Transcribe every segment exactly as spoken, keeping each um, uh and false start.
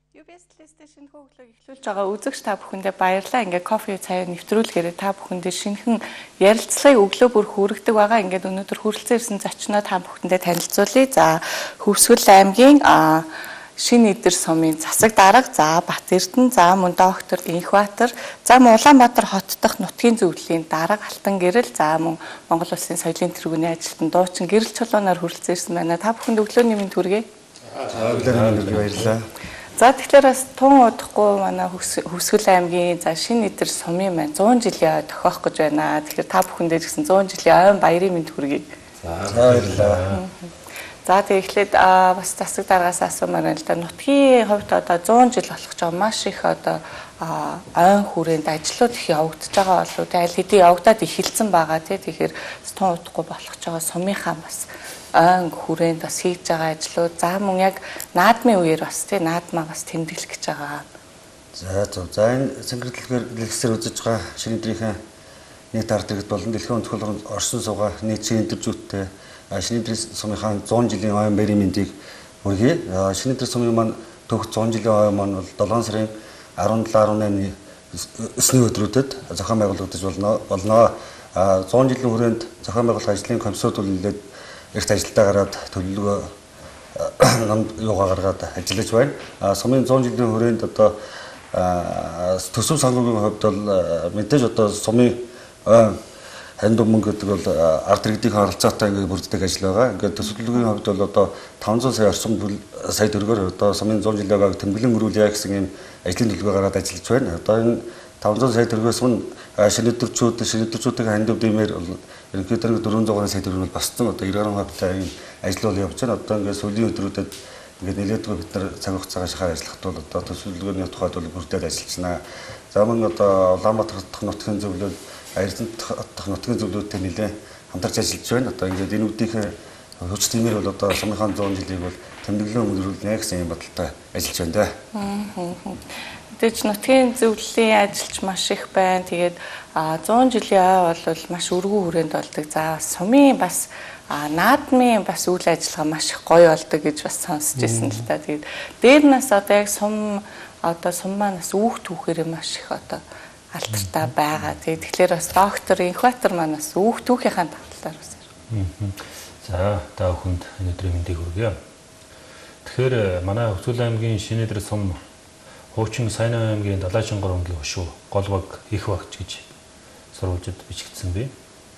ю би эс-листээ шинэ хөглөг эхлүүлж байгаа үзэгч та бүхэндээ баярлалаа. Ингээ кофе цай нэвтрүүлгээрээ та бүхэндээ шинэхэн ярилцлагыг өглөө бүр хүргэдэг байгаа. Ингээд өнөөдөр хүрэлцэн ирсэн зочноо та бүхэндээ танилцуулъя. За Хөвсгөл аймгийн Шинэ Идэр сумын засаг дарга, за Бат Эрдэнэ, за мөн доктор Инхбаатар, за мөн Улаанбаатар хот дахь нутгийн зөвлөлийн дарга Алтан Гэрэл, за мөн Монгол Улсын соёлын тэргүүний ажилтан дуучин Гэрэл Чулуунаар хүрэлцэн ирсэн байна. Та бүхэнд өглөөний мэнд хүргэе. За өглөөний мэнд баярлалаа. За тэгэхээр бас тун удахгүй манай Хөвсгөл аймгийн за Шинэ Идэр сумын маань зуун жилийн ой тохиох гэж байна. Тэгэхээр та бүхэндээ гэсэн зуун жилийн ойн баярын мэнд хүргэе. За баярлалаа. За тэгэхээр бас засаг даргаас асуумаар байна л да. Нутгийн хувьд одоо зуун жил болох ч маш их одоо ойн хүрээнд ажлууд их явагдаж байгаа болов уу? Аль хэдийн явагдаад эхэлсэн байгаа тий. Тэгэхээр тун удахгүй болох ч байгаа сумынхаа бас ойн хүрээнд бас хийж байгаа ажлууд за мөн яг наадмын үеэр бас тий наадмаа бас тэмдэглэх гэж байгаа. За зөв. За энэ цэнгэрлэгээр дэлгэцээр үзэж байгаа Шинэ Идрийн нийт ард иргэд болон дэлхийн өнцгөл оршин суугаа нийт Шинэ Идэр зүйтэй Шинэ Идэр сумынхаа зуун жилийн ойн баярын мэндийг хүргэе. Шинэ Идэр сумын маань төгс зуун жилийн ойн маань бол долоон сарын арван жилийн арван наймны өсний өдрүүдэд зохион байгуулагдаж болно. болно. зуун жилийн хүрээнд зохион байгуулах ажлын комиссууд үлдээд эрт ажилдаа гараад төлөвлөгөө намд юугаа гаргаад ажиллаж байна. Сумын зуун жилийн хүрээнд одоо төсөв санхүүгийн хувьд бол мэдээж одоо сумын ханд мөнгө гэдэг бол ард иргэдийн харилцаатай ингээд бүрддэг ажил байгаа. Ингээд төсвөлгийн хувьд бол одоо таван зуун сая орчим сая төгрөгөөр одоо сумын зуун жилийн байгааг тэмдэглэн өрүүлье гэсэн юм ажлын төлөвлөгөө гараад ажиллаж байна. Одоо энэ таван зуун сая төгрөгөөс мөн Шинэ Идэрчүүд Шинэ Идэрчүүдийн ханд дэмээр ерөнхийдөө дөрвөн зуун сая төгрөг босцсон. Одоо иргэн хавтай энэ ажил бол явж байна. Одоо ингээд сүүлийн өдрүүдэд ингээд нэлээдгүй бид нар цаг хугацаагаар шахаар ажиллахад бол одоо төсвөлгөөний тухайд бол бүрдээд ажиллаж байна. За мөн одоо Улаанбаатар дахь нутгийн зөвлөлд Эрдэнэ дахь нутгийн зөвлөлтөд нэлээд хамтарч ажиллаж байна. Одоо ингээд энэ үднийхээ хүч тиймэр бол одоо сумынхаа зуун жилийг бол тэмдэглэн өнгөрүүлнэ гэсэн юм бодолтой ажиллаж байна да. Тэгэж нутгийн зөвлөлийн ажилч маш их байна. Тэгээд зуун жилийн ой бол маш өргөн хүрээнд болдог. За сумын бас наадмын бас үйл ажиллагаа маш их гоё болдог гэж бас сонсч ирсэн л та. Тэгээд дээр нас одоо яг сум одоо сум манаас үүх түүхээр маш их одоо алдартай байгаа. Тэгэхээр бас доктор Инхбаатар манаас үүх түүхийнхаа талаар бас. За та бүхэнд өнөөдрийн мэндийг хүргэе. Тэгэхээр манай Хөвсгөл аймгийн Шинэ Идэр сум хуучин Сайнаа аймгийн Далайчингор өнгийн хошуу Голбаг их багч гэж сурвалжид бичигдсэн бий.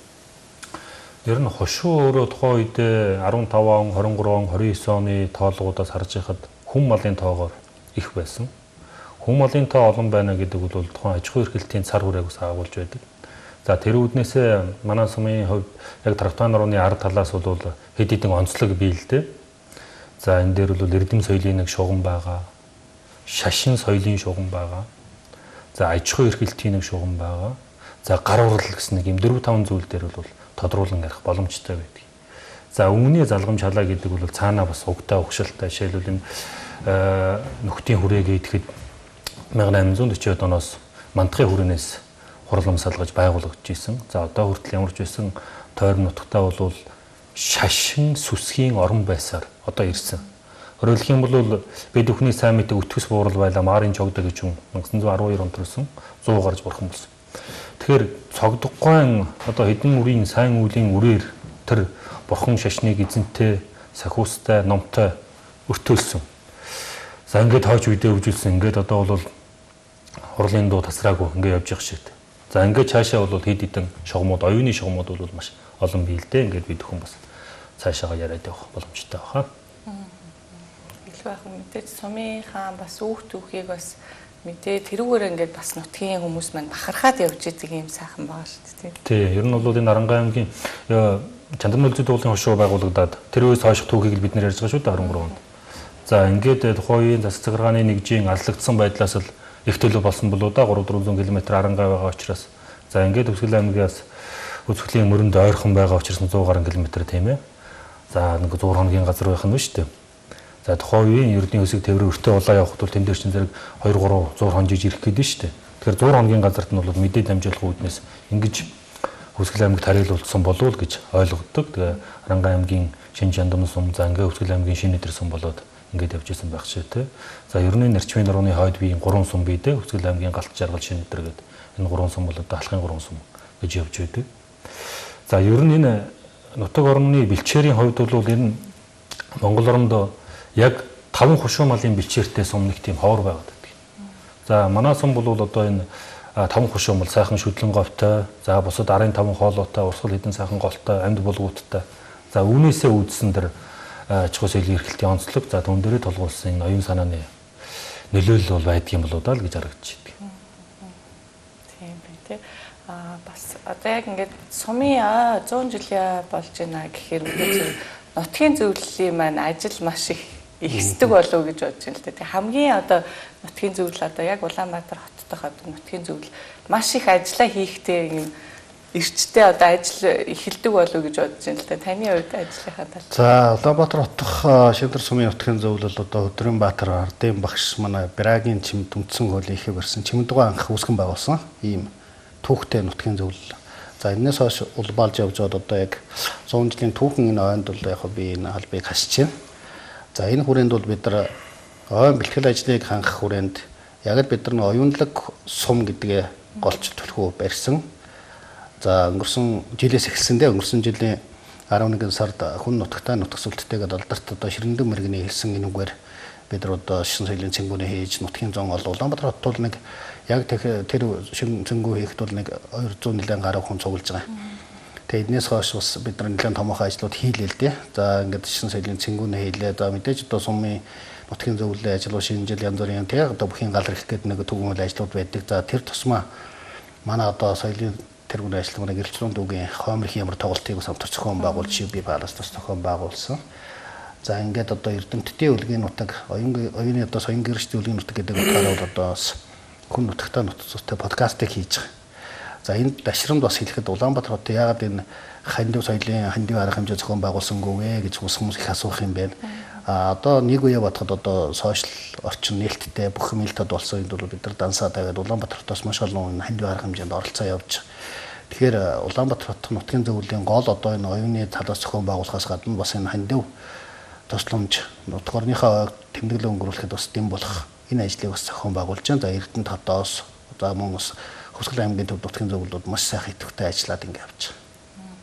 Ер нь хошуу өөрөө тухайн үед арван тав он, хорин гурван он, хорин девять оны тоолгуудаас харж байхад хүн малын тоогоор их байсан. Хүн малын тоо олон байна гэдэг бол тухайн аж ахуй эрхлэлтийн цар хүрээгээс агуулж байдаг. За тэр үүднээсээ манай сумын хувьд яг трактуан нурууны ард талаас бол хэд хэдэн онцлог бий л дээ. За энэ дээр бол эрдэм соёлын нэг шугам байгаа. Шашин соёлын шугам байгаа. За аж ахуй эрхлэлтийн нэг шугам байгаа. За гар урал гэсэн нэг юм дөрвөн таван зүйл дээр бол тодруулан ярих боломжтой байдаг. За өмнөний залгамж халаа гэдэг бол цаанаа бас угтаа угшилтай жишээлбэл энэ нөхдийн хүрээгээ идэхэд мянга найман зуун дөрвөн оноос мандахын хүрээнээс хурлам салгаж байгуулагдаж исэн. За одоо хүртэл ямар ч байсан тойрон нутгатаа бол шашин сүсгийн орон байсаар одоо ирсэн. Өөрөлдөх юм бол бид бүхний сайн мэдээ өтгөс буурал байлаа Марын чогдо гэж юм нэг нулимс арван хоёр онд төрсөн зуун гарч бурхан болсон. Тэгэхээр цогдгойн одоо хэдэн үрийн сайн үлийн үрээр тэр бурхан шашныг эзэнтэй сахиустай номтой өртөөлсөн. За ингээд хойч үедээ хөгжүүлсэн. Ингээд одоо бол хурлын дуу тасраагүй ингээд явж явах шиг. За ингээд цаашаа бол хэд хэдэн шугамуд, оюуны шугамуд бол маш олон бий л дээ. Ингээд бид бүхэн бас цаашаага яриад явах боломжтой байна. Илбайхан мэдээж сумынхаа бас үүх түүхийг бас мэдээ тэрүүгээр ингээд бас нутгийн хүмүүс маань бахархаад явж идэг юм сайхан байгаа шүү дээ. Тий, ер нь бол энэ Арангаа аймгийн Чандан нөлзөд уулын хошуу байгуулагдаад тэр үеэс хойш түүхийг бид нэр ярьж байгаа шүү дээ арван гурав онд. За ингээд тухайн үеийн засаг захиргааны нэгжийн аллагдсан байдлаас л их төлөв болсон болоо да гурав дөрвөн километр Арангаа байгаа учраас. За ингээд Хөвсгөл аймгаас Хөвсгөлийн мөрөнд ойрхон байгаа учраас зуун гаруй километр тийм ээ. За нэг зур хоногийн газар байх нь шүү дээ. За тухайн үеийн ердийн өсөг тээврийн өртөө улаа явахд бол тэн дээр чинь зэрэг хоёр гурав зур хонжиж ирэх гээд нь шүү дээ. Тэгэхээр зур хоногийн газарт нь бол мэдээ дамжуулах үүднээс ингэж Хөвсгөл аймагт хариулуулсан болов уу гэж ойлгогддог. Тэгээ Арангаа аймгийн Шинэ Чандам сум, за ингээ Хөвсгөл аймгийн Шинэ Идэр сум болоод ингээд явж исэн байх шээ те. За ер нь нарчмын нурууны хойд биеийн гурван сум бий дээ. Хүсгэл аймгийн галт жаргал Шинэдэр гэдэг. Энэ гурван сум бол одоо алхын гурван сум гэж явж байдаг. За ер нь энэ нутаг орны бэлчээрийн хувьд бол ер нь Монгол оронд яг таван хушуу малын бэлчээртэй сум нэг тийм ховор байгаад байдаг. За манай сум бол одоо энэ таван хушуу мал сайхан шүтлэн говьтой, за бусад арын таван хоолойтой, урсгал хэдэн сайхан голтой, амьд булгууттай. За үүнээсээ үүдсэн дэр чухал соёлын эрхлэлтийн онцлог, за түн дээрээ тулгуулсан энэ оюун санааны нөлөөлөл бол байдгийн болоо даа л гэж харагдаж байна. Тийм бай тээ. Аа бас одоо яг ингээд сумын зуун жилийн болж байна гэхээр үгүй нутгийн зөвлөлийн маань ажил маш их ихсдэг болов гэж бодож байна л дээ. Хамгийн одоо нутгийн зөвлөл одоо яг Улаанбаатар хотдох одоо нутгийн зөвлөл маш их ажиллаа хийхтэй юм эрчтэй одоо ажил эхэлдэг болов гэж бодож байна л дээ. Таны хувьд ажлынхаа тал. За Улаанбаатар хотдох Шинэдэр сумын нутгийн зөвлөл одоо Өдрөнбаатар ардын багш манай Брагийн чимд үндсэн хуулийн ихэ барьсан чимдгоо анх үүсгэн байгуулсан ийм түүхтэй нутгийн зөвлөл. За энэс хойш улбаалж явж байгаа одоо яг зуун жилийн түүхэн энэ ойнд бол яг би энэ албыг хасч байна. За энэ хүрээнд бол бид нар ойн бэлтгэл ажлыг хангах хүрээнд яг л бид нар оюунлаг сум гэдгээ голч төлхөө барьсан. За өнгөрсөн жилээс эхэлсэн дээ өнгөрсөн жилийн арван нэгэн сард хүн нутагтаа нутаг сүлттэйгээд алдарт одоо Ширэндэн мэргэний хэлсэн энүүгээр бид нар одоо шин соёлын цэнгүүнээ хийж нутгийн зон ол Улаанбаатар хот бол нэг яг тэр шин цэнгүү хийхэд бол нэг хоёр зуун нэлээд гаруй хүн цуглаж байгаа. Тэгээд эднээс хойш бас бид нар нэлээд томоохон ажлууд хийлээ л дээ. За ингээд шин соёлын цэнгүүнээ хийлээ. За мэдээж одоо сумын нутгийн зөвлөлийн ажил шинэ жил янз бүрийн тэг одоо бүхийн галар их гэдэг нэг түгээмэл ажлууд байдаг. За тэр тусмаа манай одоо соёлын тэргүүн ажиллагааны гэрчлэн дүүгийн хоймрох ямар тоглолтыг самтар зохион байгуулж би балаас тус зохион байгуулсан. За ингээд одоо Эрдэмтдийн үлгийн нутаг оюун оюуны одоо соёлын гэрчдийн үлгийн нутаг гэдэг утгаараа бол одоо хүн нутагтаа нутцтай подкастыг хийж байгаа. За энэ дашрамд бас хэлэхэд Улаанбаатар хотод яагаад энэ хандив соёлын хандив арга хэмжээ зохион байгуулсангүй вэ гэж хүмүүс их асуух юм байна. А одоо нэг үе бодоход одоо сошиал орчин нээлттэй бүх нээлттэй болсон үед бол бид нар дансаа тавиад Улаанбаатар хотоос маш олон хандив арга хэмжээнд оролцоо явж. Тэгэхээр Улаанбаатар хотын нутгийн зөвлөлийн гол одоо энэ оюуны талаас зохион байгуулахаас гадна бас энэ хандив тусламж нутаг орныхоо тэмдэглэл өнгөрүүлэхэд бас дэм болох энэ ажлыг бас зохион байгуулж байна. За Эрдэнэт хотоос за мөн бас Хүсгэл аймгийн төв нутгийн зөвлөлүүд маш сайхан идэвхтэй ажиллаад ингэ явж байна.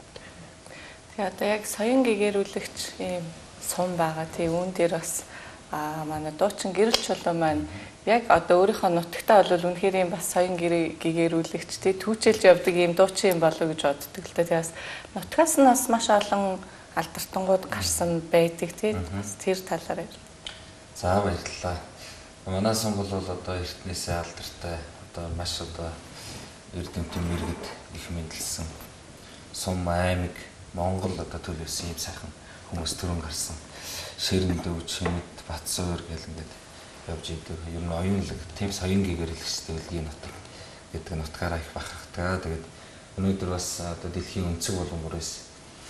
Тэгээ одоо яг соён гэгэрүүлэгч ийм сум байгаа. Тэгээ үүн дээр бас аа манай дуучин гэрэл чулуу маань яг одоо өөрийнхөө нутагтаа бол үнэхээр ийм бас соён гэгэрүүлэгч тий түүчэлж явдаг ийм дуучин юм болов гэж боддог л да. Тэгээ бас нутгаас нь бас маш олон алдартангууд гарсан байдаг тий. Бас тэр талаар. За баярлалаа. Манай сум бол одоо эртнээсээ алдартай одоо маш одоо эрдэмтэн мэргэд их мэдлсэн сум аймаг Монгол одоо төлөвсөн юм сайхан хүмүүс төрөн гарсан Ширэн дүү Чимэд Батсуур гэл ингээд явж идэв. Ер нь оюунлаг тийм соён гэгэрэлэгчтэй үлгийн нутаг гэдэг нутгаараа их бахархдаг. Тэгээд өнөөдөр бас одоо дэлхийн өнцөг булангуурээс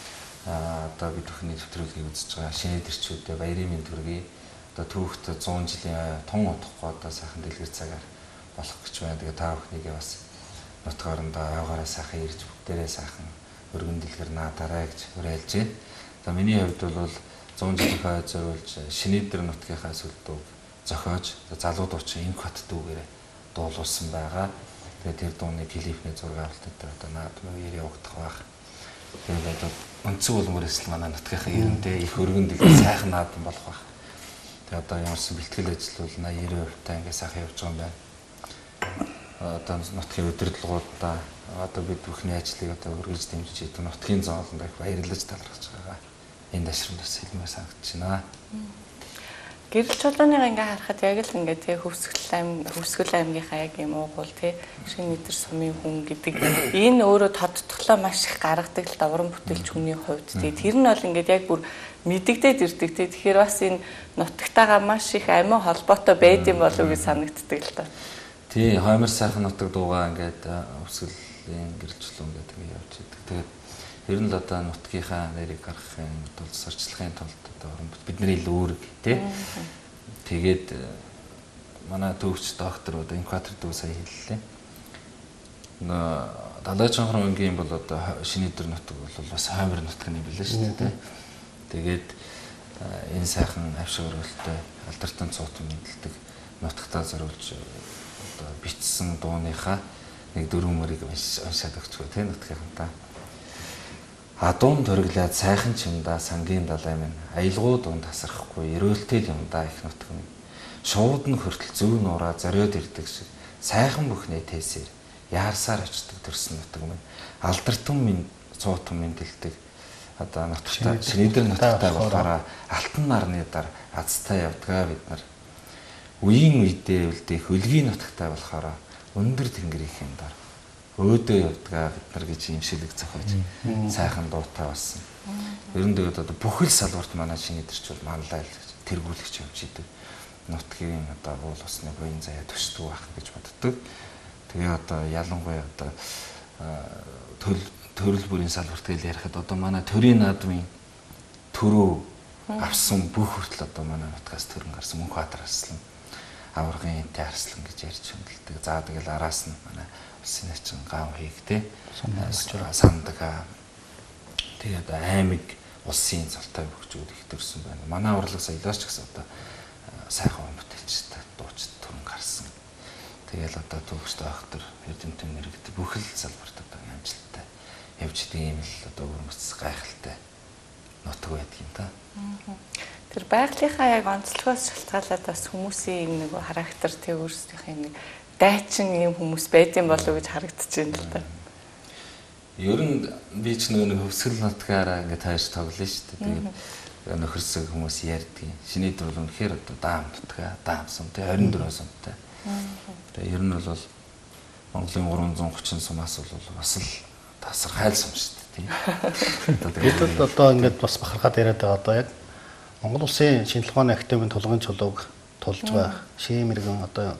а одоо бид бүхний нэвтрүүлгийг үзэж байгаа Шинэдэрчүүдээ баярын мэнд хүргэе. Одоо түүхт зуун жилийн тун удахгүй одоо сайхан дэлгэр цагаар болох гэж байна. Тэгээ та бүхнийгээ бас нутаг орондоо явгаараа сайхан ирж бүгдээрээ сайхан өргөн дэлгэр наадаарай гэж уриалж байна. За миний хувьд бол зуун жилийнхаа зориулж Шинэдэр нутгийнхаа сүлдөөг зохиож залуу дуучин энх хот дүүгээрээ дуулуулсан байгаа. Тэгээ тэр дууны клипний зураг авалт дээр одоо наад мөр явагдах байх. Тэгээд одоо өнцөг булмөрөөс л манай нутгийнхаа ирэндээ их өргөн дэлгэр сайхан наадан болох байх. Тэгээ одоо ямарсан бэлтгэл ажил бол восемьдесят процент та ингээ сайхан явж байгаа юм байна. Одоо нутгийн удирдлагуудаа одоо бид бүхний ажлыг одоо өргөж дэмжиж идэв нутгийн зоолонд их баярлаж талархаж байгаа. Энэ дашрамдас хэлмээр санагдаж байна. Гэрэл чулууныг ингээ харахад яг л ингээ тий Хөвсгөл аймаг Хөвсгөл аймгийнхаа яг юм уугуул тий Шинэдэр сумын хүн гэдэг энэ өөрөө тодтглоо маш их гаргадаг л давран бүтээлч хүний хувьд тий тэр нь бол ингээ яг бүр мэдэгдээд ирдэг тий тэгэхээр бас энэ нутагтайгаа маш их амин холбоотой байд юм болов уу гэж санагддаг л та. Тий хоймор сайхан нутаг дуугаа ингээд Хөвсгөлийн гэрэл чулуун гэдэг нь явж идэг. Тэгээд ер нь л одоо нутгийнхаа нэрийг гаргахын тулд сурчлагын тулд одоо бидний л үүрэг тий. Тэгээд манай төвч доктор одоо инкватор дүү сая хэллээ. Нөө Далайчанхар өнгийн бол одоо Шинэдэр нутаг бол бас хоймор нутаг юм билээ шүү дээ тий. Тэгээд энэ сайхан авшиг өрөөлтөй алдартай цуутан мэдлдэг нутагтаа зориулж одоо бичсэн дууныхаа нэг дөрвөн мөрийг уншаад өгчгөө тийм нутгийнхантаа. Адуун төрөглөөд сайхан чимдаа сангийн далай минь аялгуу дунд тасрахгүй эрүүлтэй юм да их нутг минь. Шууд нь хүртэл зөв нураа зориод ирдэг шиг сайхан бүхнээ тээсээр яарсаар очдог төрсөн нутг минь. Алдартан минь цуутан минь дэлдэг одоо нутагтаа шинэдэр нутагтаа болохоор алтан нарны дар азтай явдгаа бид нар. Үеийн үедээ үлдэх хөлгийн нутагтаа болохоор өндөр тэнгэрийн дар өөдөө явдгаа бид нар гэж юм шилэг зохиож сайхан дуутай болсон. Ер нь тэгээд одоо бүхэл салбарт манай шинэдэрч бол манлай л тэргүүлэгч явж идэв. Нутгийн одоо уул усны буян заяа төсдөг байх гэж боддог. Тэгээ одоо ялангуяа одоо төрөл бүрийн салбарт гэж ярихад одоо манай төрийн наадмын төрөө авсан бүх хүртэл одоо манай нутгаас төрөн гарсан Мөнх Баатар арслан аваргын тэ арслан гэж ярьж хөндлөдөг. За тэгэл араас нь манай улсын начин гав хийгтэй сандага тэгээд аймаг улсын цолтой хөгжүүд их төрсэн байна. Манай урлаг соёлоос ч гэсэн одоо сайхан бүтээлчтэй дууч төрөн гарсан. Тэгэл одоо төгстэй ахтар эрдэмтэн нэрэгдэх бүхэл салбарт одоо амжилттай явж идэг юм л одоо өрмөц гайхалтай нутаг байдаг юм та. Тэр байгалийнхаа яг онцлогоос шалтгаалаад бас хүмүүсийн нэг характер тэг өөрсдийнхээ нэг дайчин юм хүмүүс байд юм болов уу гэж харагдчихээн л да. Ер нь би ч нөгөө нэг хөвсгөл нутгаараа ингээд хайж тоглоно шүү дээ. Тэгээд нөхөрсөг хүмүүс ярьдгийг. Шинэдэр бол үнэхээр одоо даам нутгаа, даамсан тий хорин дөрвөн сумтай. Тэгээд ер нь бол Монголын гурван зуун гучин сумаас бол бас л тасар хайл сум шүү дээ тий. Бид бол одоо ингээд бас бахархаад яриад байгаа одоо яг Монгол Улсын шинжилгээ ухааны академийн тулгын чулууг тулж байгаа шим мэрэгэн одоо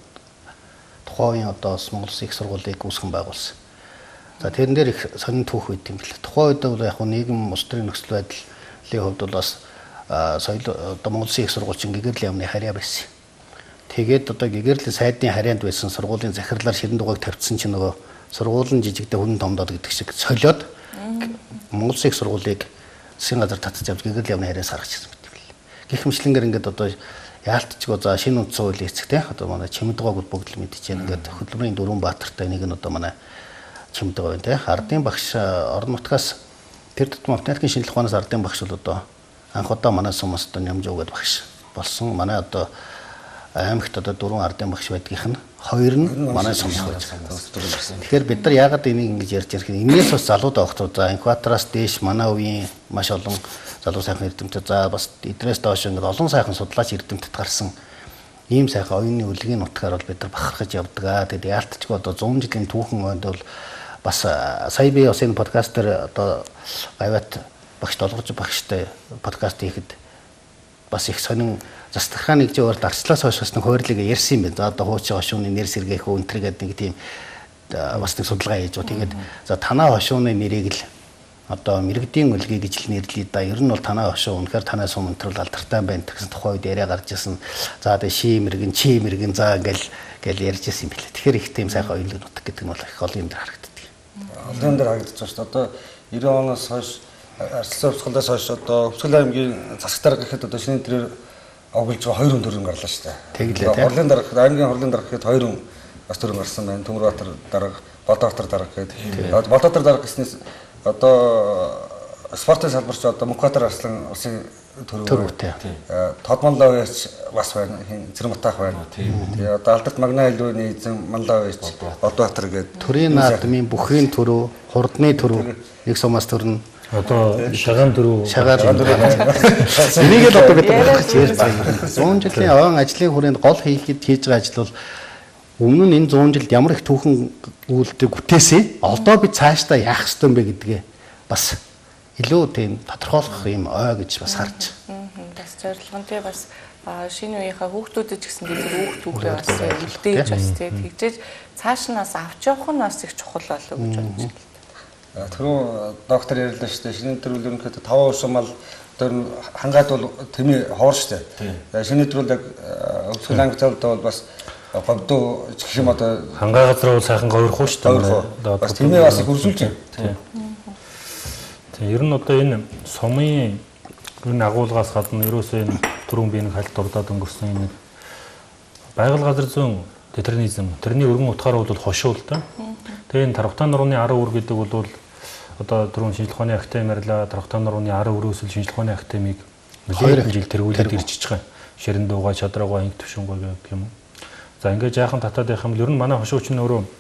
тухайн одоо Монгол Улсын их сургуулийг үүсгэн байгуулсан. За тэрэн дээр их сонин түүх үйт юм бэл. Тухайн үед бол яг хөө нийгэм улс төрийн нөхцөл байдлын хувьд бол бас соёл одоо Монгол Улсын их сургуулийн гэгэрлийн яамны харьяа байсан. Тэгээд одоо гэгэрлийн сайдын харьяанд байсан сургуулийн захирлаар ширэн дугойг тавьчихсан чинь нөгөө сургуулийн жижигдээ хүн томдоод гэдэг шиг солиод Монгол Улсын их сургуулийг засгийн газар татаж авч гэгэрлийн яамны харьяас гаргачихсан мэт юм бэл. Гэх мэтлэнгээр ингээд одоо яалтчгүй за шинэ үндсэн хуулийн эцэг те одоо манай Чимэдгоог бүгд л мэдчихээн ингээд хөдөлмөрийн дөрвөн баатартай нэг нь одоо манай Чимдэг байна те. Ардын багш орон нутгаас тэр тутам математикийн шинжилгээ ухаанаас ардын багш бол одоо анх удаа манай сумаас одоо нямж өгөөд багш болсон. Манай одоо аймагт одоо дөрвөн ардын багш байдгийнх нь хоёр нь манай сумаас байж байгаа. Тэгэхээр бид нар яагаад энийг ингэж ярьж ярих юм? Энээс бас залууд авах туу за инкватараас дээш манай үеийн маш олон залуу сайхан эрдэмтэд за бас эдрээс доош ингээд олон сайхан судлаач эрдэмтэд гарсан ийм сайхан оюуны үлгийн нутгаар бол бид нар бахархаж явдаг. Тэгээд яалтчгүй одоо зуун жилийн түүхэн ойд бол бас сая би бас энэ подкаст дээр одоо гавьяат багш долгож багштай подкаст хийхэд бас их сонин застрахаа нэг зөвөр дарчлаас хойш бас нэг хойрлыг ярьсан юм байна. За одоо хуучин хошууны нэр сэргээх өнтэргээд нэг тийм бас нэг судалгаа хийж байгаа. Тэгээд за танаа хошууны нэрийг л одоо мэрэгдийн үлгий гэж л нэрлэе да. Ер нь бол танаа хошуу үнэхээр танаа сум өнтрөл алдартай байна гэсэн тухай үед яриа гарч ирсэн. За тэгээ ши мэрэгэн чи мэрэгэн за ингээл ингээл ярьж ирсэн юм билээ. Тэгэхээр их тийм сайхан оюун нутаг гэдэг нь бол их олон юм дээр харагддаг. Олон дээр харагдаж байна шүү дээ. Одоо девяносто оноос хойш арслан өвсгөлөөс хойш одоо Өвсгөл аймгийн засагтар гэхэд одоо шинэ төрөөр оглож байгаа хоёр хүн төрөн гарлаа шүү дээ. Тэглээ тийм. Хорлын дарга аймгийн хорлын дарга гэхэд хоёр хүн бас төрөн гарсан байна. Төмөрбаатар дарга, Болдоотар дарга гэдэг. Болдоотар дарга гэснээс одоо спортын салбарч одоо Мөнх Баатар арслан улсын төрөвтэй. Тодмонлович бас байна. Цэрмутаах байна. Тэгээ одоо Алдарт Магна хэлбэрийн эзэн Манлович, Болдоотар гэдэг. Төрийн наадмын бүхний төрөө, хурдны төрөө нэг сумаас төрнө. Одоо шагаан дөрөв шагаан дөрөв. Энийг л одоо бид гаргаж ярьж байгаа. зуун жилийн овон ажлын хүрээнд гол хийхэд хийж байгаа ажил бол өмнө нь энэ зуун жилд ямар их түүхэн үйлдэл бүтээсэн. Одоо бид цаашдаа яах ёстой юм бэ гэдгээ бас илүү тийм тодорхойлох юм ой гэж бас харж. Бас зорилгон тий бас шинэ үеийнхаа хүүхдүүдэд ч гэсэн тэр хүүхд түүхээ бас үлдээж бас тий тэгжээж цааш нь бас авч явах нь бас их чухал болов гэж бодож байна. Түрүү доктор ярьлаа шүү дээ. Шинэ төрөл ерөнхийдөө таван усмал тэр хангаад бол тэмээ хоор шүү дээ. Шинэ төрөл яг Өвсгөл анги цавд бол бас говьдуу гэх юм одоо хангаа газар бол сайхан говьрох шүү дээ. Бас тэмээ бас хөрсүүлж байна. Тийм ер нь одоо энэ сумын энэ агуулгаас гадна ерөөсөө энэ түрүүн би нэг хальт дурдаад өнгөрсөн энэ байгаль газар зүйн детерминизм тэрний өргөн утгаар бол хошуул да. Тэгээ энэ тархтан нурууны ар үр гэдэг бол одоо түрүүн шинжилгээ ухааны академиарла тархтан нурууны ар өрөөсөл шинжилгээ ухааны академиг нэлээд жил тэргүүлээд ирж байгаа. Ширэн дуугаа чадраагаа инг төвшөнгөө гэх юм. За ингээд жаахан татаад байх юм бол ер нь манай хошууч нь өөрөө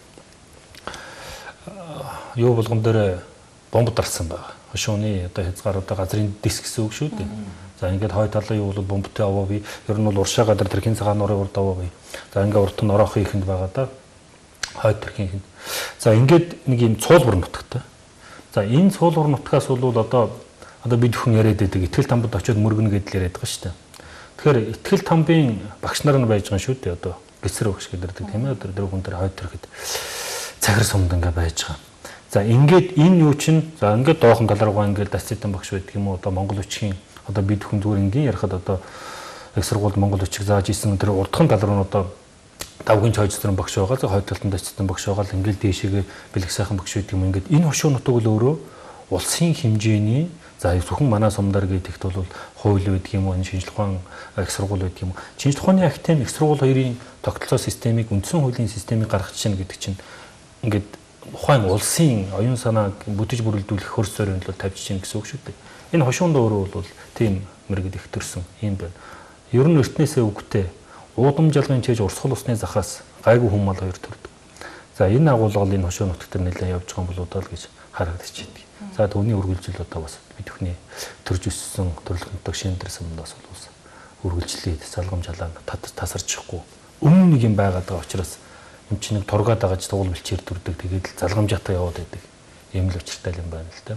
юу болгон дээр бомб дарсан байгаа. Хошууны одоо хязгааруудаа газрын диск гэсэн үг шүү дээ. За ингээд хой талын юу бол бомбтой аваа би ер нь бол уршаа гадар тэрхийн цагаан нурын урд аваа би. За ингээд урд нь ороохон ихэнд байгаа да. Хой тэрхийн ихэнд. За ингээд нэг юм цуулбар нутагтай. За энэ цуулбар нутгаас бол одоо одоо бид хүн яриад байдаг итгэл тамбад очиод мөргөнө гэдэл яриад байгаа шүү дээ. Тэгэхээр итгэл тамбын багш нар нь байж байгаа шүү дээ одоо гэсэр багш гэдэг тийм ээ одоо дөрөв хүн дээр хойд төрхэд цагар сумд ингээ байж байгаа. За ингээд энэ юу чинь за ингээд доохон талаар гоо ингээд дасцитан багш байдаг юм уу одоо Монгол үчгийн одоо бид хүн зүгээр ингийн ярихад одоо их сургуульд Монгол үчиг зааж исэн тэр урдхан талаар нь одоо давгийн чойцтрын багш байгаа за хойд талтан дасцитан багш байгаа л ингээд дээшээгээ бэлэг сайхан багш байдаг юм ингээд энэ хошуу нутаг бол өөрөө улсын хэмжээний за зөвхөн манай сумдар гэдэгт бол хууль байдаг юм уу энэ шинжилгээ ухаан их сургууль байдаг юм уу шинжилгээ ухааны академи их сургууль хоёрын тогтолцоо системийг үндсэн хуулийн системийг гаргах чинь гэдэг чинь ингээд ухаан улсын оюун санааг бүтэж бүрэлдүүлэх хөрс зорилгоор тавьж чинь гэсэн үг шүү дээ. Энэ хошуунд өөрөө бол тийм мэрэгд их төрсөн юм байна. Ер нь эртнээсээ үгтэй уудам жалгын чийж урсгал усны захаас гайгүй хүм мал хоёр төрдөг. За энэ агуулгал энэ хошуу нутагт нэлээд явж байгаа юм болоо даа л гэж харагдаж байна. За түүний үргэлжил одоо бас бид бүхний төрж өссөн төрөлхтөнтэй шиндэрсэн бас бол үргэлжлээд залгамж халаан тасарчихгүй өмнө нэг юм байгаад байгаа учраас юм чи нэг тургаад байгаа ч туул бэлчээр дүрдэг тэгээд л залгамжаатай яваад байдаг юм л учиртай юм байна л та.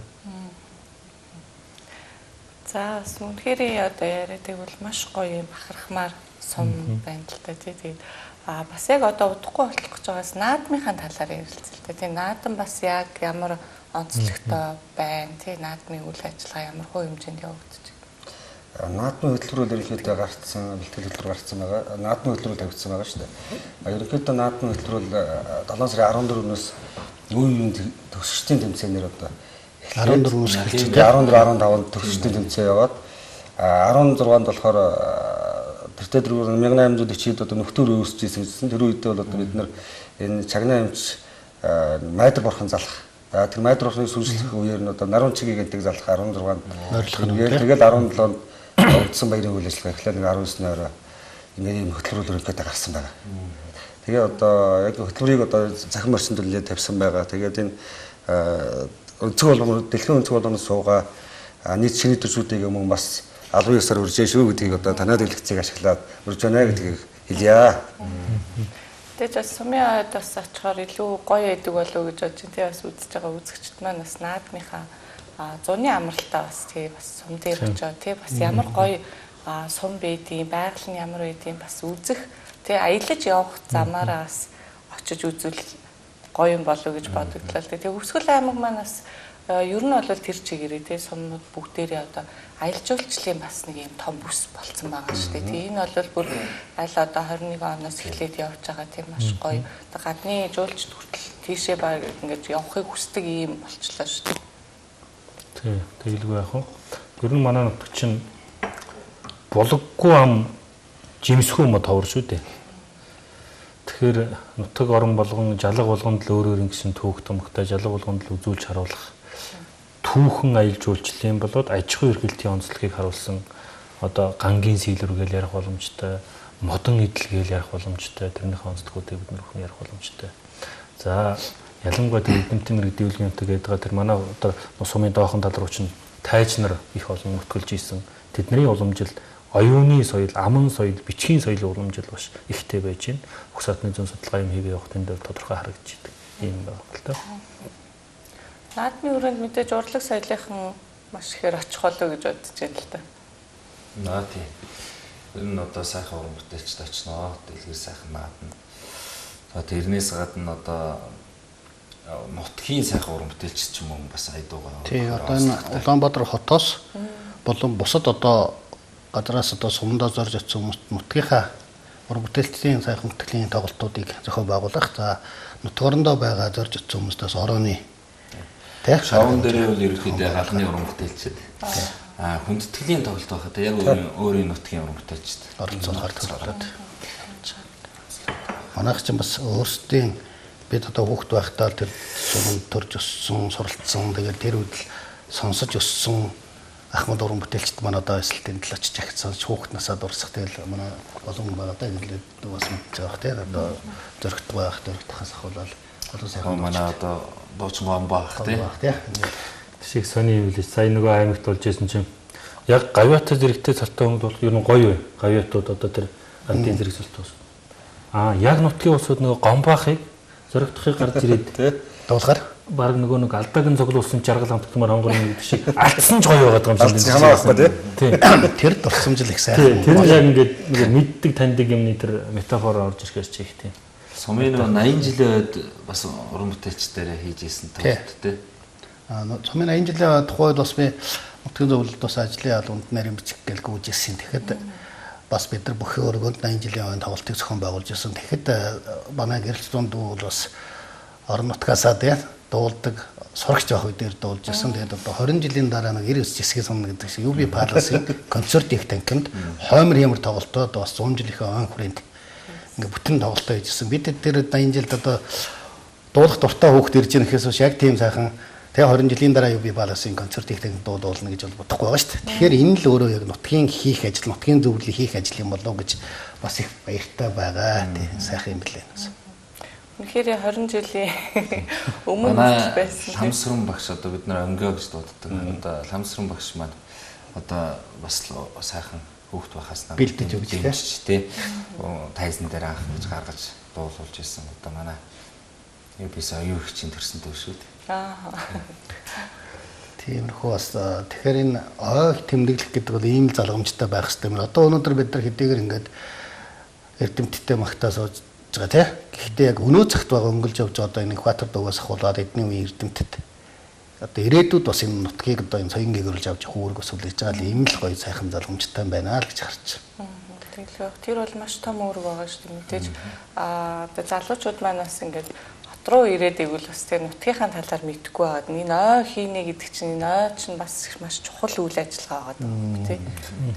За үнэхээр одоо яриадаг бол маш гоё юм бахархмаар сум байна л та тэгээд а бас яг одоо удахгүй болох гэж байгаас наадмынхаа талаар ярилцъя л та. Тэгээд наадам бас яг ямар онцлогтой байна. Тэ наадмын үйл ажиллагаа ямар хөө хэмжээнд явагдаж байна. Наадмын хөтөлбөрөөр ерөнхийдөө гарцсан, бэлтгэл хөтөлбөр гарцсан байгаа. Наадмын хөтөлбөр тавигдсан байгаа шүү дээ. Ерөнхийдөө наадмын хөтөлбөр долоон сарын арван дөрөвнөөс үе үеийн төгсөгчдийн тэмцээнээр одоо арван дөрөвнөөс эхэлж байгаа. арван дөрөв арван таванд төгсөгчдийн тэмцээн яваад арван зургаанд болохоор тэртээ дөрөв мянган аймагт ичээд одоо нөхдөр үүсэж ирсэн. Тэр үедээ бол одоо бид нар энэ чагнаа амч майдар борхон залах тэр майдар борхны сүнслэх үеэр нь одоо нарийн чигийг гэдэг залах арван зургаанд тэгээд арван селонд удсан баярын үйл ажиллагаа эхлээд нэг арван девятний орой ингээд юм хөтөлбөрөөр ингээд гарсан байгаа. Тэгээ одоо яг хөтөлбөрийг одоо захин орчинд үлээд тавьсан байгаа. Тэгээд энэ өнцөг болгон дэлхийн өнцөг болгоноос суугаа нийт шинэ төсвүүдийг мөн бас албан ёсоор үржээ шүү гэдгийг одоо танай дэлгэцийг ашиглаад үрж байна гэдгийг хэлье. Тэгээд бас сумын ойд бас очихоор илүү гоё байдаг болов уу гэж бодож байна. Тэгээ бас үзэж байгаа үзэгчд маань бас наадмынхаа зуны амралтаа бас тэгээ бас сум дээр очоод тэгээ бас ямар гоё сум байдгийг, байгаль нь ямар байдгийг бас үзэх тэгээ аялаж явах замаараа бас очиж үзвэл гоё юм болов уу гэж бодогдлоо. Тэгээ Өвсгөл аймаг маань бас ер нь бол тэр чигээрээ тэгээ сумнууд бүгдээрээ одоо аялал жуулчлалын бас нэг юм том бүс болцсон байгаа шүү дээ. Тэгээ энэ бол бүр аль одоо хорин нэгэн оноос эхлээд явж байгаа тийм маш гоё. Гадны жуулчд хүртэл тийшээ баг ингэж явахыг хүсдэг юм болчлоо шүү дээ. Тий, тэгэлгүй яах вэ? Ер нь манай нутаг чинь булггүй ам жимсгүй мо товор шүү дээ. Тэгэхээр нутаг орон болгон жалга болгонд л өөр өөр ингэсэн түүх томгтой жалга болгонд л үзүүлж харуулах түүхэн аялал жуулчлалын болоод аж ахуйн эрхлэлтийн онцлогийг харуулсан одоо гангийн сийлрүүгээл ярих боломжтой, модон эдлгээл ярих боломжтой, тэрнийхээ онцлогуудыг бид нөхөн ярих боломжтой. За ялангуяа тэр эдэмтэн мэрэг дэвлэгийн өнтөг гэдэг тэр манай одоо сумын доохон тал руу чинь тайж нар их олон нөтгөлж ийсэн. Тэдний уламжил оюуны соёл, аман соёл, бичгийн соёлын уламжил баш ихтэй байж байна. Уг сатны зүүн судалгаа юм хийгээ явах тэнд тодорхой харагдаж байна. Ийм байна л та. Наадмын өрөөнд мэдээж урлаг соёлынхан маш ихээр очих болоо гэж бодож байна л та. Наа тий. Тэр нь одоо сайхан уран бүтээлчд очноо. Дэлгэр сайхан наадна. За тэрнээс гадна одоо нутгийн сайхан уран бүтээлч ч юм уу бас айдуугаа. Тий, одоо энэ Улаанбаатар хотоос болон бусад одоо гадраас одоо сумдаа зорж очсон нутгийнхаа уран бүтээлчдийн сайхан мэтглийн тоглолтуудыг зохион байгуулах. За нутгорондоо байгаа зорж очсон хүмүүстээс орооны шавн дээрээ бол ерөөхдөө галны уран бүтээлчд а хүндэтгэлийн тоглолт байхад яг өөрийн өөрийн нутгийн уран бүтээлчд оролцоогоор төлөвлөд. Манайх ч бас өөрсдийн бид одоо хүүхэд байхдаа тэр суманд төрж өссөн, суралцсан, тэгээд тэр үед л сонсож өссөн ахмад уран бүтээлчд манай одоо эсэлтийн талаач жагцсан хүүхэд насаа дурсах тэгэл манай олон байгаа даа хэлээд бас мэдж байгаа те одоо зөрөгт байх зөрөгтхээс ахвал олон сайхан манай одоо дуучин гом баах те шиг сони юм лээ. Сая нөгөө аймагт болж исэн чинь яг гавьяатад зэрэгтэй цалтай хүмүүс бол ер нь гоё вэ. Гавьяатууд одоо тэр антин зэрэг цалтай ус. Аа яг нутгийн улсууд нөгөө гомбаахыг зөрөгдөхийг гарч ирээд дуулахаар баг нөгөө нэг алдааг нь цуглуулсан жаргал амтгмаар хонгорны гэдэг шиг алдсан ч гоё байгаад байгаа юм шиг хамаа байхгүй тий. Тэр дурсамжил их сайхан. Тэр яг ингээд нөгөө мэддэг таньдаг юмны тэр метафор орж ирэхээс чи их тийм. Сумын eighty жилийн үед бас уран бүтээлчдэрээ хийж исэн тоглолт тий. Аа сумын eighty жилийн тухайд бас би нутгийн зөвлөлд бас ажлын албанд нарийн бичиг гэл гүйжсэн. Тэгэхэд бас бид нар бүхэн өргөнд eighty жилийн үед тоглолтыг зохион байгуулж ирсэн. Тэгэхэд манай гэрэл зүүн дүү бол бас орон нутгаасаа тий дуулдаг сурагч байх үедэр дуулж ирсэн. Тэгээд одоо twenty жилийн дараа нэг ninety зэсгийн сум гэдэг шиг ю би Palace-ийн концерт их танкинд хоймор ямар тоглолтод бас one hundred жилийн он хүрээнд ингээ бүтэн тоглолтоо хийжсэн. Бид тэр eighty жилд одоо дуулах дуртай хүүхд ирж байгаа гэхээс яг тийм сайхан тэгээ twenty жилийн дараа ю би Palace-ийн концерт их танкинд дуулуулна гэж бол бодохгүй байгаа шүү дээ. Тэгэхээр энэ л өөрөө яг нутгийн хийх ажил, нутгийн зөвлөлийг хийх ажил юм болов уу гэж бас их баяртай байгаа. Тийм сайхан юм билээ. Үнэхээр twenty жилийн өмнө байсан. Ламсрын багш одоо бид нар өнгөө гэж дууддаг. Одоо ламсрын багш маань одоо бас сайхан хүүхд байхаас нь бэлдэж өгч тий. Тайзан дээр анх гэж гаргаж дуулуулж ирсэн. Одоо манай юу бисаа юу их чинь төрсөн төв шүү дээ. Аа. Тиймэрхүү бас тэгэхээр энэ ой тэмдэглэх гэдэг бол ийм л залгамжтай байх хэрэгтэй юм. Одоо өнөөдөр бид нар хэдийгээр ингээд эрдэмтдтэй магтаа сууж байгаа тий. Гэхдээ яг өнөө цагт байгаа өнгөлж явж байгаа одоо энэ экватор дугаас ахуулаад эдний үеийн эрдэмтэд одоо ирээдүйд бас энэ нутгийг одоо энэ соён гээгэрүүлж авч явах үүрэг өсвөлж байгаа л ийм л гоё сайхан залгамжтай байна л гэж харж байна. Тэгэхээр тэр бол маш том үүрэг байгаа шүү дээ. Мэдээж аа одоо залуучууд маань бас ингээд хот руу ирээд игэл бас тэр нутгийнхаа талаар мэдэхгүй байгаад энэ ой хийнэ гэдэг чинь энэ ой чинь бас маш чухал үйл ажиллагаа байгаа тий.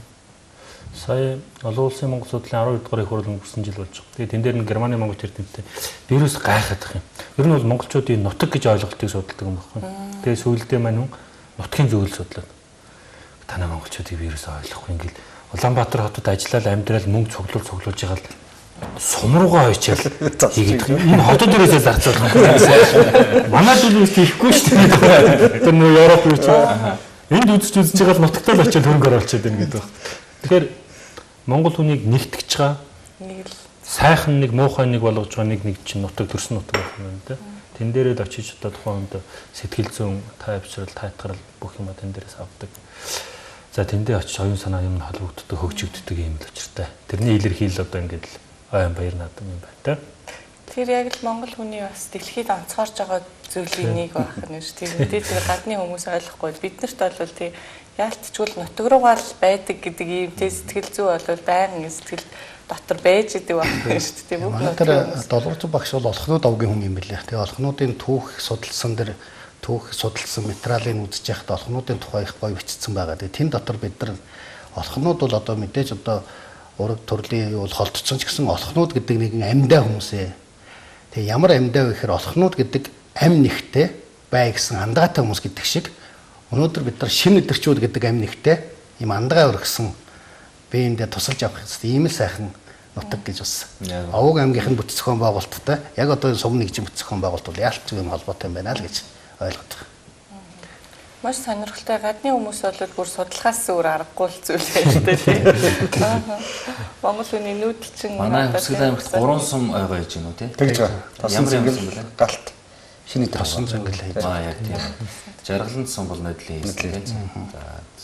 Сая олон улсын Монгол судлалын twelve дугаар их хурлын өнгөрсөн жил болж байгаа. Тэгээ тэн дээр нь Германы Монгол эрдэмтдээ вирус гайхаад их юм. Ер нь бол монголчуудын нутаг гэж ойлголтыг судалдаг юм байна. Тэгээ сүүлдээ маань нутгийн зөвлөл судлаад танай монголчуудын вирус ойлгохгүй ингээл Улаанбаатар хотод ажиллаад амьдрал мөнгө цуглуул цуглуулж байгаа л сум руугаа очиад хийгээд энэ хотод ирээсээ зарцуулах юм. Манайд л үст хийхгүй шүү дээ. Тэр нөө Европ юу ч энд үзэж үзэж байгаа л нутагтаа л очиад хөрөнгө оруулчихад байна гэдэг байна. Тэгэхээр Монгол хүнийг нэгтгэж байгаа нэг л сайхан нэг муухай нэг болгож байгаа нэг нэг чинь нутаг төрсөн нутаг байх юм байна те. Тэн дээрээ л очиж одоо тухайн хүнд сэтгэл зүйн тайвшрал, тайтгарал бүх юм тэн дээрээс авдаг. За тэндээ очиж оюун санаа юм холбогддог, хөгжигддөг юм л учиртай. Тэрний илэрхийлэл одоо ингээд л ойн баяр наадам юм байна те. Тэр яг л Монгол хүний бас дэлхийд онцгорж байгаа зүйлийн нэг байх нь шүү. Тийм мэдээ тэр гадны хүмүүс ойлгохгүй. Биднэрт бол тий яалтчгүй нутаг руугаа л байдаг гэдэг ийм тий сэтгэл зүй бол байнга сэтгэл дотор байж идэг байна шүү дээ. Бүх нутаг тэр долгорч багш бол олхнууд овгийн хүн юм билээ. Тэгээ олхнуудын түүх судалсан дээр түүх судалсан материалыг үзэж яхад олхнуудын тухай их гоё бичсэн байгаа. Тэгээ тэн дотор бид нар олхнууд бол одоо мэдээж одоо ураг төрлийн юу бол холдсон ч гэсэн олхнууд гэдэг нэгэн амьдаа хүмүүсээ. Тэгээ ямар амьдаа вэ гэхээр олхнууд гэдэг ам нэгтэй бай гэсэн андгаатай хүмүүс гэдэг шиг өнөөдөр бид нар шин өдөрчүүд гэдэг ам нэгтэй ийм андгаа өргөсөн биендээ тусалж авах гэсэн ийм л сайхан нутаг гэж бас. Овог аймгийнх нь бүтэц зохион байгуулалттай яг одоо сум нэгжийн бүтэц зохион байгуулалт бол яалт юм холбоотой юм байна л гэж ойлгоод байгаа. Маш сонирхолтой гадны хүмүүс бол бүр судалгаас өөр аргагүй л зүйл байж тээ. Монгол хүний нүүдэлчин манай Өсгөл аймагт гурван сум ойгоо хийж гинүү тий. Тэгж байгаа. Тосон зэнгэл галт шиний тосон зэнгэл хийж байгаа. Аа яг тийм. Жаргаланд сум бол нөдлийн хийсэн. За.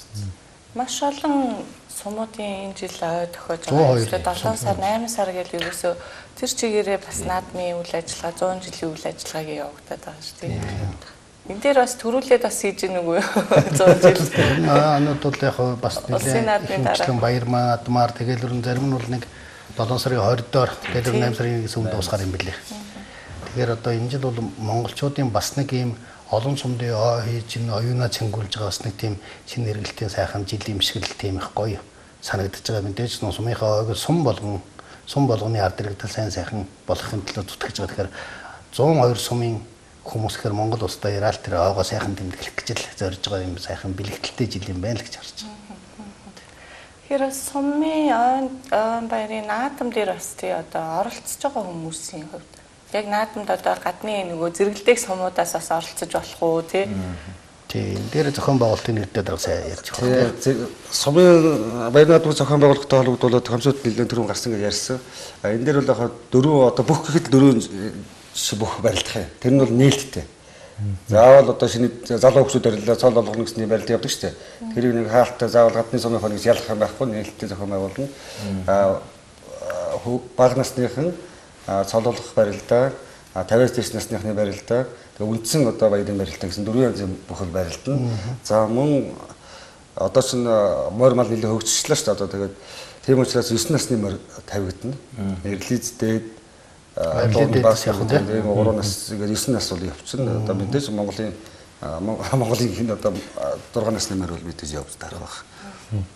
Маш олон сумуудын энэ жил ой тохиож байгаа. seven сар, eight сар гэж ерөөсөө тэр чигээрээ бас наадмын үйл ажиллагаа one hundred жилийн үйл ажиллагааг явагдаад байгаа шүү дээ. Энд дээр бас төрүүлээд бас хийж гэнэ үгүй one hundred жил. Аа анууд бол яг бас нэлээд баяр маадмаар тэгэл өрн зарим нь бол нэг seven сарын twenty доор тэгэл eight сарын one-нд дуусгаар юм билээ. Тэгэхээр одоо энэ жил бол монголчуудын бас нэг ийм олон сумдын оо хийж ин оюуна цэнгүүлж байгаа бас нэг тийм шинэ эргэлтийн сайхан жилийн мшгэл тийм их гоё санагдаж байгаа. Мэдээж сумынхаа ойг сум болгон сум болгоны ард иргэдэл сайн сайхан болохын төлөө зүтгэж байгаа. Тэгэхээр зуун хоёр сумын хүмүүс ихэр Монгол улсдаа яраал тэр оогоо сайхан тэмдэглэх гэж л зорж байгаа юм сайхан бэлэгдэлтэй жил юм байна л гэж харж байна. Тэгэхээр сумын ойн ойн баярын наадам дээр бас тий одоо оролцож байгаа хүмүүсийн хувьд яг наадамд одоо гадны нөгөө зэрэгэлдэх сумуудаас бас оролцож болох уу тий? Тий, энэ дээр зохион байгуулалтын нэртэй дарга сайн ярьж байгаа. Тий, сумын баяр наадмын зохион байгуулалттай холбогдуулаад томсууд нэлээд түрүүн гарсан гэж ярьсан. Энэ дээр бол яг дөрөв одоо бүх гэхэд дөрөв шиг бүх барилдах юм. Тэр нь бол нээлттэй. Заавал одоо шинэ залуу хүмүүсүүд барилдаа цол болгоно гэсний барилд явдаг шүү дээ. Тэрийг нэг хаалттай заавал гадны сумын хоногс ялах юм байхгүй нээлттэй зохион байгуулна. Аа бага насныхан цололох барилдаа тавиас дээш насныхны барилдаа тэгээ үндсэн одоо баярын барилдаа гэсэн дөрвөн янзын бүхэл барилдана. За мөн одоо ч морь мал нэлээд хөгжчихлээ шүү дээ. Одоо тэгээд тийм учраас девять насны морь тавигдана. Эрлиз дээд бас яг тийм гурван нас тэгээд девять нас бол явчихна. Одоо мэдээж Монголын Монголын хин одоо дөрвөн насны морь бол мэдээж явж таарах байх.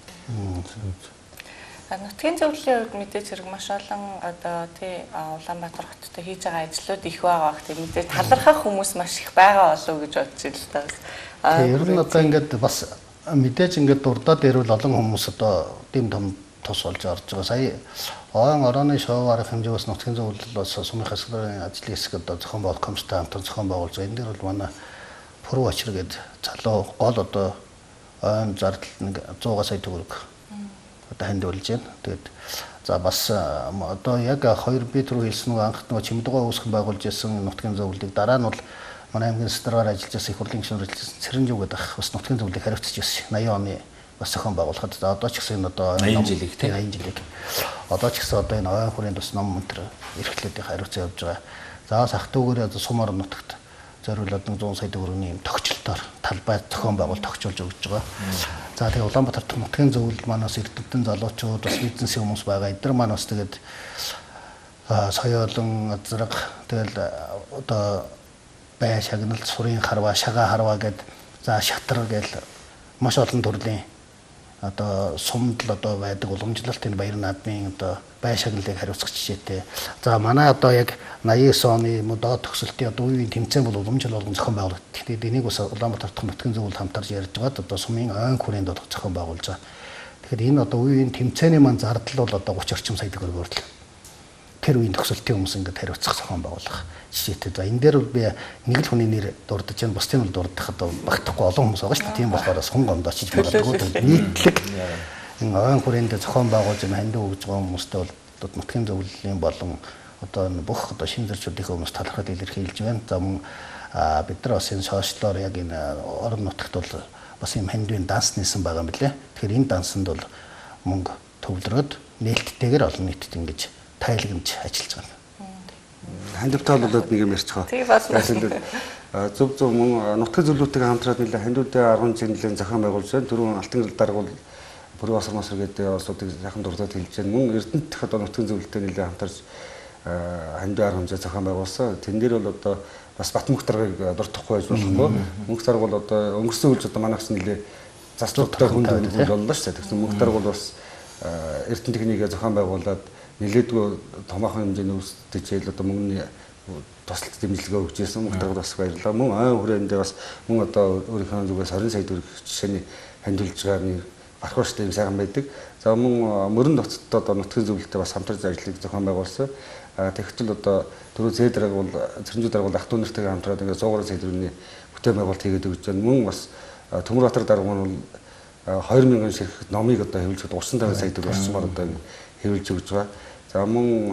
Нутгийн зөвлөлийн хувьд мэдээж хэрэг маш олон одоо тий Улаанбаатар хоттой хийж байгаа ажлууд их байгаа бах тий мэдээж талархах хүмүүс маш их байгаа болов уу гэж бодож байна л да. Тий ер нь одоо ингээд бас мэдээж ингээд дурдаад ирвэл олон хүмүүс одоо дэм том тус болж орж байгаа. Сая ойн орооны шоу арга хэмжээс нутгийн зөвлөл бас сумын хасгарын ажлын хэсэг одоо зохион байгуулах компьютертэй хамтран зохион байгуулж байгаа. Энэ дээр бол манай Пүрэв очир гээд залуу гол одоо ойн зардал нэг сто сая төгрөг одоо хандуулж байна. Тэгээд за бас одоо яг хоёр бит рүү хэлсэн нэг анх нэг чимдгоо үүсгэн байгуулж ирсэн нутгийн зөвлөлийг дараа нь бол манай аймгийн стратегаар ажиллаж байсан их хурлын гишүүн ажилласан Цэрэнжүү гэдэг ах бас нутгийн зөвлөлийг хариуцж ирсэн. восемьдесят оны бас зохион байгуулахад за одоо ч гэсэн энэ одоо восемьдесят жилиг тийм восемьдесят жилиг. Одоо ч гэсэн одоо энэ ойн хүрээнд бас ном өнтер эрхлэлүүдийн хариуцсан явж байгаа. За бас ах дүүгээр одоо сумар нутагт зориулаад нэг сто сая төгрөгийн юм тогтчлолтоор талбай зохион байгуул тогтчулж өгч байгаа. За тэгээ Улаанбаатар нутгийн зөвлөл манаас эрдэмтэн залуучууд бас бизнесийн хүмүүс байгаа. Эдгээр маань бас тэгээд соёолон азраг тэгэл одоо бай шагналт сурын харва шага харва гэд за шатар гэл маш олон төрлийн одоо сумд л одоо байдаг уламжлалт энэ баяр наадмын одоо бай шагналыг хариуцах жишээтэй. За манай одоо яг восемьдесят девять оны модод төгсөлтийн одоо үеийн тэмцээн бол уламжлал болгон зохион байгуулалт. Тэгэхээр энийг бас Улаанбаатар дахь нутгийн зөвлөл хамтарч ярьж байгаад одоо сумын ойн хүрээнд болох зохион байгуулж байгаа. Тэгэхээр энэ одоо үеийн тэмцээний маань зардал бол одоо тридцать орчим сая төгрөг өртөл. Тэр үеийн төгсөлтийн хүмүүс ингээд хариуцах зохион байгуулах жишээтэй. За энэ дээр бол би нэг л хүний нэр дурдж байна. Бусдын бол дурдахад багтахгүй олон хүмүүс байгаа шүү дээ. Тийм болохоор сум гомд очиж магадгүй нийтлэг энэ ойн хүрээнд зохион байгуулж хандив өгж байгаа хүмүүстэй бол нутгийн зөвлөлийн болон одоо бүх одоо шинэ зөрчилдийнхээ хүмүүс талархал илэрхийлж байна. За мөн бид нар бас энэ сошиалоор яг энэ орон нутагт бол бас юм хандивын данс нээсэн байгаа юм билээ. Тэгэхээр энэ дансанд бол мөнгө төвлөрөөд нээлттэйгээр олон нийтэд ингэж тайлагнаж ажиллаж байгаа. Хандивтай болоод нэг юм ярьчихаа. Тийм болно. Зөв зөв мөн нутгийн зөвлөлтөйг хамтраад нэлээ хандивтай арван жилийн зохион байгуулж байна. Түрүүн алтан гэрэл дарга бол Пүрэв асар масар гэдэг улсуудыг сайхан дурдаад хэлж байна. Мөн Эрдэнэт дэх одоо нутгийн зөвлөлтөй нэлээ хамтарч хандив арга хэмжээ зохион байгуулсан. Тэн дээр бол одоо бас Батмөнх даргаыг дуртахгүй байж болохгүй. Мөнх дарга бол одоо өнгөрсөн үеж одоо манайхс нэлээ заслуудтай хүнд хүнд боллоо шүү дээ. Тэгсэн мөнх дарга бол бас Эрдэнэт техникийг зохион байгуулад нэлээдгүй томоохон хэмжээний үстэжэл одоо мөнгөний тусалт дэмжлэгээ өгч ирсэн. Мөнх даргад бас баярлалаа. Мөн ойн хүрээндээ бас мөн одоо өөрийнхөө зүгээс арван сая төгрөг жишээний хандивлж байгаа нэг архивчтай юм сайхан байдаг. За мөн мөрөн ноцтой одоо нутгийн зөвлөлтөд бас хамтарч ажлыг зохион байгуулсан. Тэгвэл одоо түрүү зээ дарга бол Цэрэнжүү дарга бол ах дүү нартайгаа хамтраад ингээд сто сая төгрөгийн бүтээн байгуулалт хийгээд өгч байна. Мөн бас Төмөрбаатар дарга бол хоёр мянган ширхэг номыг одоо хэвлэж тридцать пять сая төгрөг орчмоор одоо хэвлэж өгч байгаа. За мөн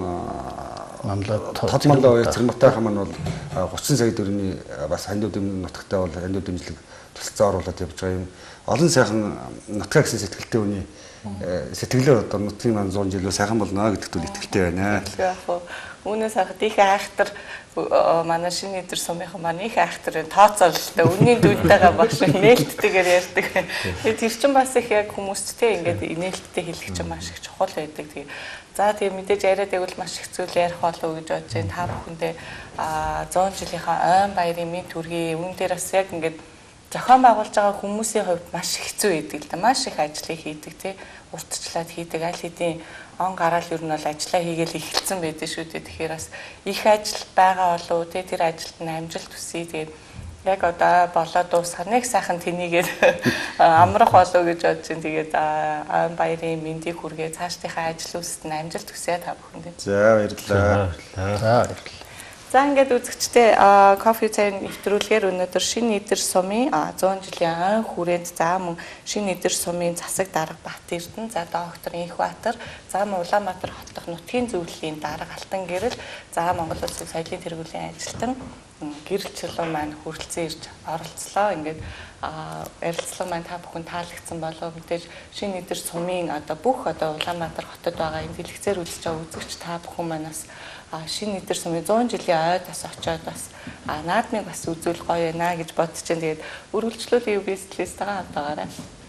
Тодмолоо хоёр Цэрматай хамаа бол тридцать сая төгрөгийн бас хандив дэм нутагтай бол хандив дэмжлэг төлцөө оруулаад явж байгаа юм. Олон сайхан нутгаа гэсэн сэтгэлтэй хүний сэтгэлээ одоо нутгийн маань зуун жилөө сайхан болно гэдэгт үл итгэлтэй байна. Үүнээс хахад их айхтар манай шинэ өдөр сумынхан маань их айхтар тооцоололтой үнийн дүйтэйгээ багш нээлттэйгээр ярьдаг. Тэгээд тэр чинь бас их яг хүмүүсттэй ингээд нээлттэй хэлэх чинь маш их чухал байдаг. Тэгээд за тийм мэдээж яриад байвал маш их зүйл ярих болов уу гэж бодож байна. Та бүхэндээ зуун жилийнхаа ойн баярын мэд төргий үүн дээр бас яг ингээд зохион байгуулж байгаа хүмүүсийн хувьд маш хэцүү байдаг л да. Маш их ажлыг хийдэг тий. Уртчлаад хийдэг аль хэдийн он гараал ер нь бол ажиллаа хийгээл эхэлсэн байдаг шүү дээ. Тэгэхээр бас их ажил байгаа болов тий тэр ажилд нь амжилт хүсье. Тэгээд яг одоо болоод дуусах нэг сайхан тэнийгээд амрах болов гэж бодож байна. Тэгээд ойн баярын мэндийг хүргээ цаашдынхаа ажил үйлсэд нь амжилт хүсье та бүхэнд. За баярлалаа. За баярлалаа. За ингээд үзэгчтэй кофе цайны нэвтрүүлгээр өнөөдөр шинэ идэр сумын зуун жилийн ойн хүрээнд за мөн шинэ идэр сумын засаг дарга Бат Эрдэнэ, за доктор Инхбаатар, за мөн Улаанбаатар хот дахь нутгийн зөвлөлийн дарга Алтан Гэрэл, за Монгол Улсын соёлын тэргуулийн ажилтан Гэрэл Чулуун маань хүрэлцэн ирж оролцлоо. Ингээд ярилцлага маань та бүхэн таалагдсан болов мэдээж шинэ идэр сумын одоо бүх одоо Улаанбаатар хотод байгаа энэ дэлгэцээр үзэж байгаа үзэгч та бүхэн манаас шинэ идэр сумын зуун жилийн ойдоос очиод бас наадмыг бас үзүүл гоё байна гэж бодож байна. Тэгээд үргэлжлүүлээ юу бистлээстэйгээ хамтаагаарай.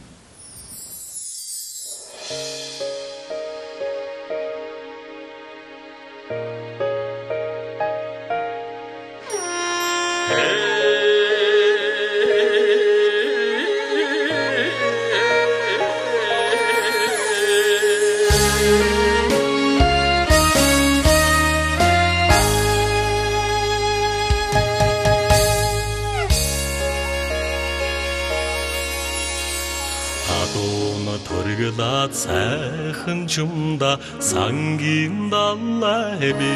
сайхан чумда сангийн далайби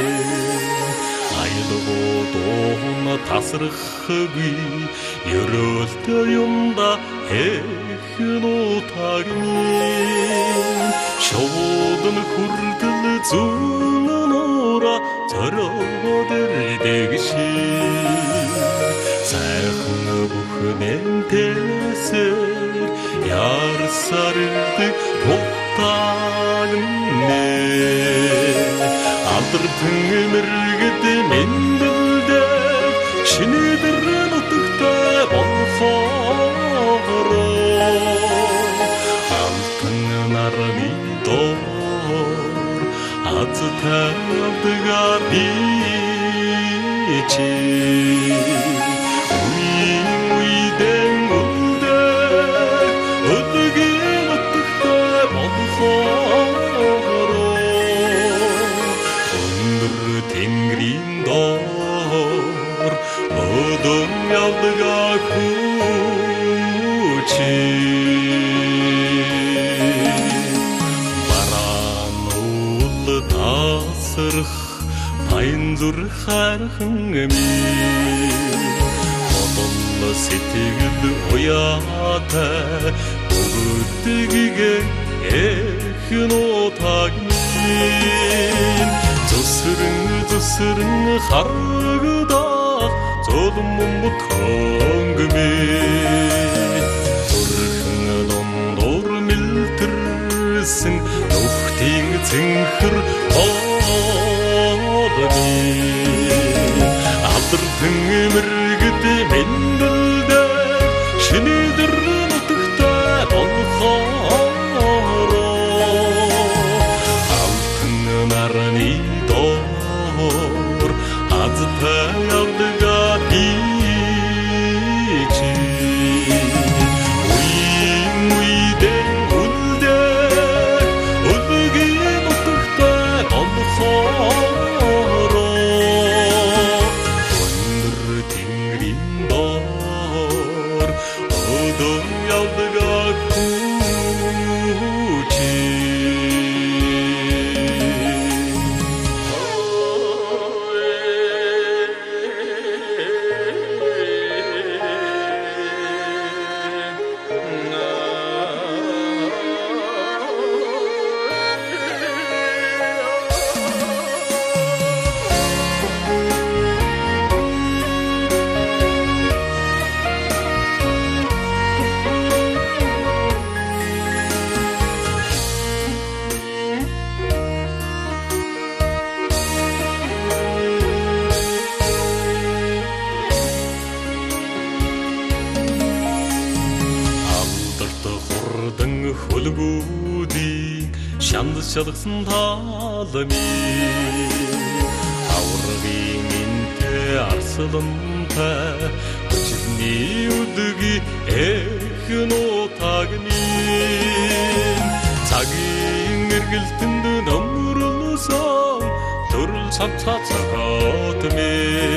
айлгоо доона тасрахгүй ерөөлтөө юмда эхнутагни шовдон хүрдэл зүүнөөрө зориодэрдэгши сайхан бүхнэнтэсэр ярсардаг хутагнэ алдртэн мэргэд мэндэлдэг шинэдэр нутагтай болхоороо алтан нарны доор аз тавдгаар бичи Пайнзур хархан ми Хотолла сэтгэл уяата Бүгдгигэ эхнутагнин Зүсрэн зүсрэн харгадах Золмумут хонгми Зүрхэн дондор милтэрсэн Нүхтийн цэнхэр Алдртэн мэргэд мэндэлдэг шинэдэр нутагтай болхоороо алтан нарны доор азтай явдгаа бичи уин уидэн үлдээ үлдэгийн нутагтай болхоороо арчилсан таалми аврагын энтэй арслантай хүчний өдөгийн эх нутагны цагийн эргэлтэнд нөмрөлсөн төрөл цавцаа цагаатмэ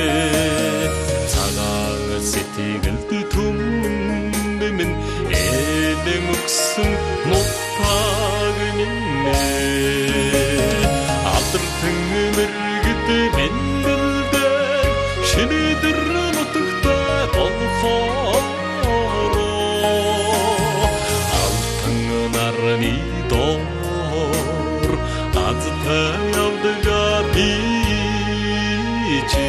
цагаан сэтгэлд түмэн эдэн өгсөн нутагны алдртэн мэргэд мэндэлдэг шинэдэр нутагтай толхороо алтан нарны доор азтай явдгаар бичи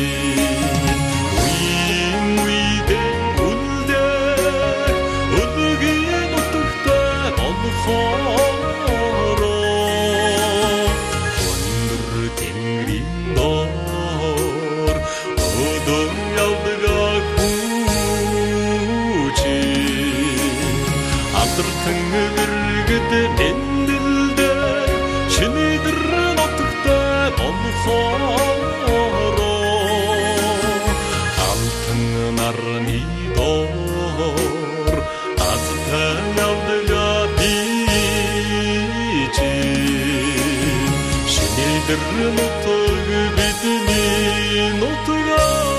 уин уидэн үлдээ өдөгийн нутагтай толхороо өндөр тэнгэрийн доор өдөр явдгаар хүчи алдртан мэргэд мэндэлдэг шинэдэр нутагтай толхороо алтан нарны доор азтай явдгаар бичи шинэдэр нутаг бидний нутгаа